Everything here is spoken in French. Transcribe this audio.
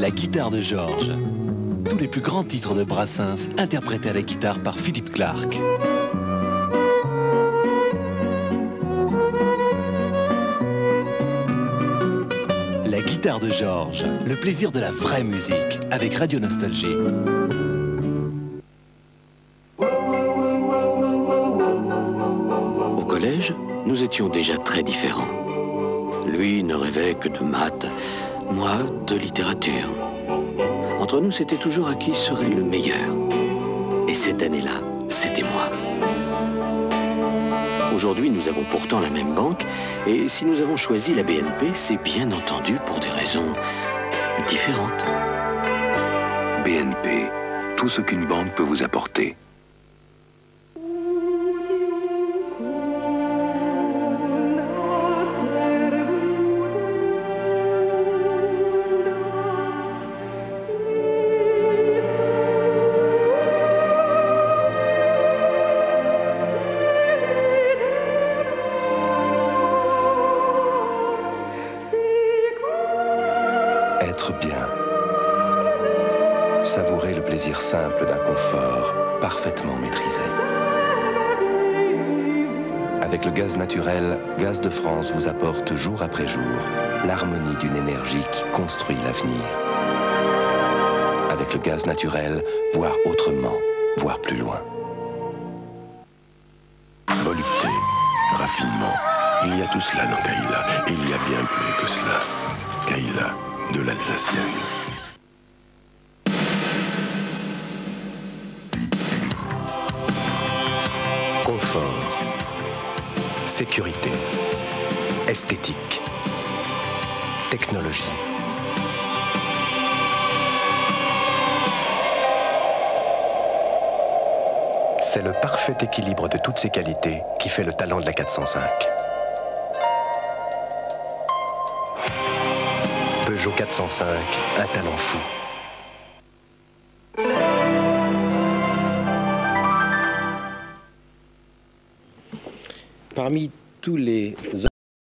La guitare de Georges. Tous les plus grands titres de Brassens interprétés à la guitare par Philippe Clark. La guitare de Georges, le plaisir de la vraie musique, avec Radio Nostalgie. Au collège, nous étions déjà très différents. Lui ne rêvait que de maths, moi de littérature. Entre nous, c'était toujours à qui serait le meilleur. Et cette année-là, c'était moi. Aujourd'hui, nous avons pourtant la même banque, et si nous avons choisi la BNP, c'est bien entendu pour des raisons différentes. BNP, tout ce qu'une banque peut vous apporter. Être bien. Savourer le plaisir simple d'un confort parfaitement maîtrisé. Avec le gaz naturel, Gaz de France vous apporte jour après jour l'harmonie d'une énergie qui construit l'avenir. Avec le gaz naturel, voir autrement, voir plus loin. Volupté, raffinement, il y a tout cela dans Caïla, et il y a bien plus que cela. Caïla, de l'Alsacienne. Confort, sécurité, esthétique, technologie. C'est le parfait équilibre de toutes ces qualités qui fait le talent de la 405. Peugeot 405, un talent fou. Parmi tous les